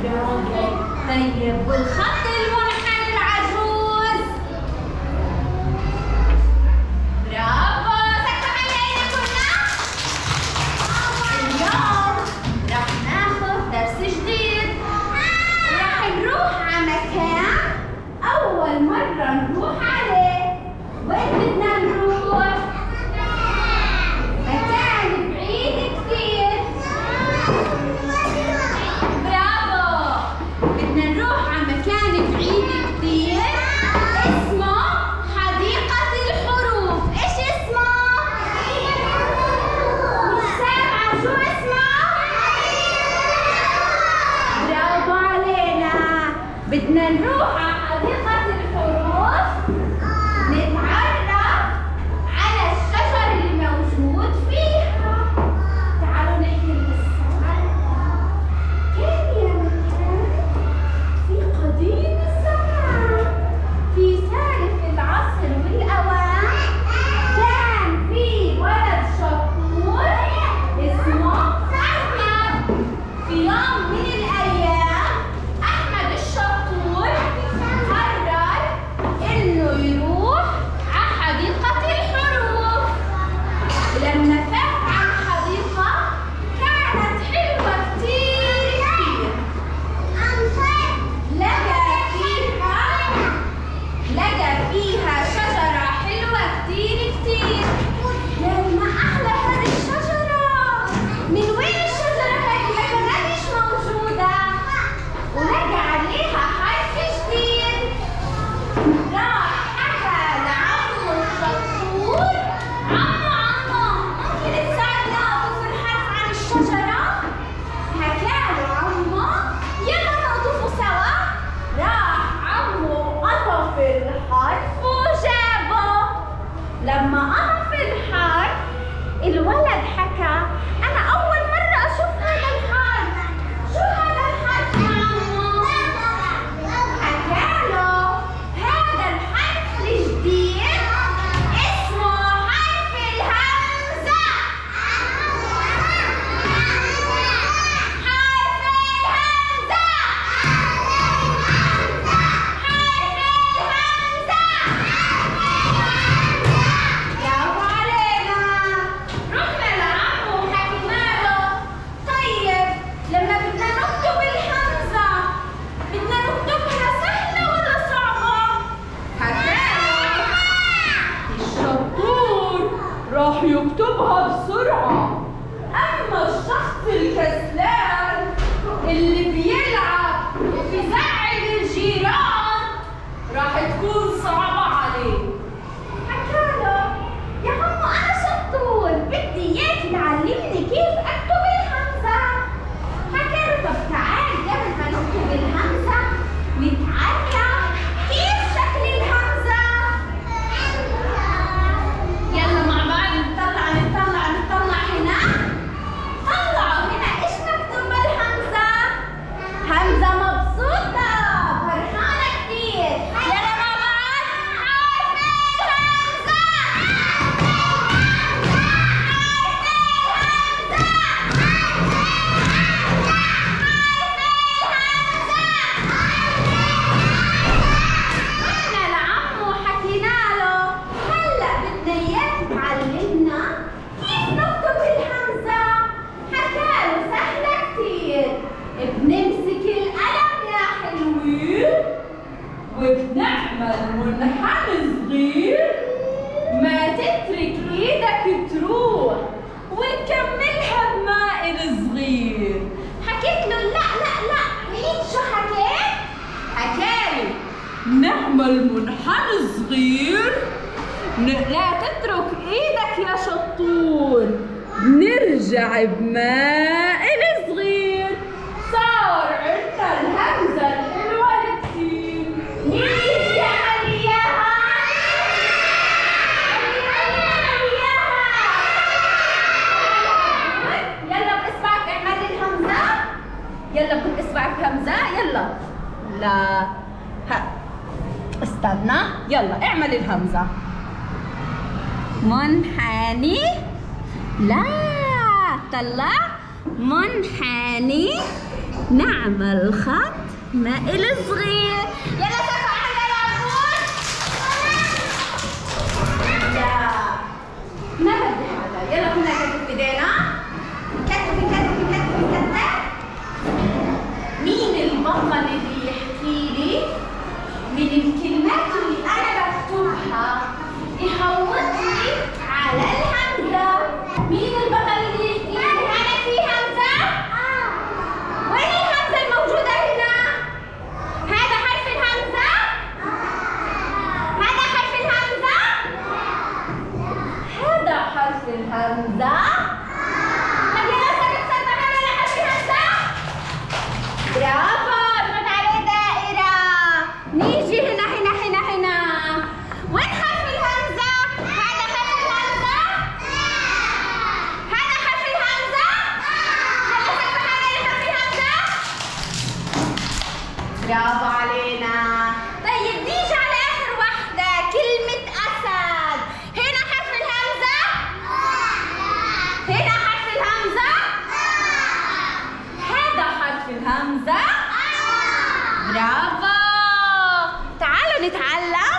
برافو. طيب والخط المنحني العجوز؟ برافو. سكتوا علينا كلنا. اليوم رح ناخذ درس جديد، ورح نروح على مكان أول مرة نروح عليه. وين بدنا نروح؟ مكان بعيد كثير. برافو. بدنا نروح على مكان بعيد كثير اسمه حديقة الحروف. ايش اسمه؟ مش سامعة شو اسمه؟ برافو علينا. بدنا نروح على حديقة الحروف نتعرف على الشجر اللي موجود فيها. تعالوا نحكي القصة. كان يا مكان في قديم الزمان، في سالف العصر والأوان، كان في ولد شطور اسمه أحمد. في يوم من الأيام أحمد الشطور قرر إنه يروح على حديقة الحروف. ولما فات على الحديقة كانت حلوة كتير كتير. لقى فيها شجرة حلوة كتير كتير. لما أحلى هذه الشجرة، من وين الشجرة هذه؟ لقى مش موجودة، ولقى عليها حرف جديد. راح حكى لعمه الشطور: عمو ممكن تساعدنا أضيف الحرف عن الشجرة؟ حكاله عمه: يلا نضيفه سوا. راح عمو قطف الحرف وجابه. لما قطف الحرف الولد حكى: أنا أول مرة أشوف هذا الحرف. شو هذا الحرف يا عمو؟ حكاله: هذا الحرف الجديد اسمه حرف الهمزة. حرف الهمزة. برافو علينا. رحنا لعمو وحكينا له: طيب لما بدنا نكتب الهمزة بدنا نكتبها سهلة ولا صعبة؟ حكاله الشطور راح يكتبها بسرعة، أما الشخص الكسلان اللي بيلعب وبيزعل الجيران راح تكون صعبة عليه. حكاله: يا عمو أنا شطور، بدي إياك تعلمني كيف أكتب الهمزة. حكاله: طب تعال قبل ما نكتب الهمزة نتعلم كيف شكل الهمزة. يلا مع بعض نطلع هنا. طلعوا هنا ايش مكتوب بالهمزة؟ همزة مبسوطة فرحانة كتير. يلا مع بعض: حرف الهمزة. رحنا لعمو وحكينا له: هلا بدنا اياك تعلمنا كيف نكتب الهمزة. حكاله: سهلة كتير، بنمسك القلم يا حلوين وبنعمل منحنى صغير، ما تترك ايدك تروح، ونكملها بمائل صغير. حكيت له: لا عيد شو حكيت؟ حكالي: نعمل منحنى صغير، لا تترك ايدك يا شطور، نرجع بمائل صغير. صار عندنا الهمزة الحلوة كتير. مين يجي يعمل اياها؟ يلا بإصبعك اعمل الهمزة. يلا بإصبعك همزة. يلا لا استنى. يلا اعمل الهمزة. منحني. لا طلع منحني نعمل خط مائل صغير. يلا صفا يا عبود. لا ما بدي هذا. يلا كلنا نكتب ايدينا. كتبي كتبي كتبي كتبي. مين البطل اللي يحكي لي من الكلمات اللي انا بكتبها يحوط لي على الهمزه؟ مين البطل اللي يحكي لي انا في همزه؟ وين الهمزه الموجوده هنا؟ هذا حرف الهمزه؟ هذا حرف الهمزه؟ هذا حرف الهمزه؟ طب يلا صفا كمان حرف الهمزه. برافو. اضغط عليه دائره. نيجي هنا هنا هنا هنا. وين حرف الهمزه؟ هذا حرف الهمزه؟ هذا حرف الهمزه؟ يلا صفا كمان حرف الهمزه. برافو علينا. طيب نيجي على اخر وحده كلمه اسد. هنا حرف الهمزه؟ هنا حرف الهمزه؟ هذا حرف الهمزه؟ برافو. تعالوا نتعلم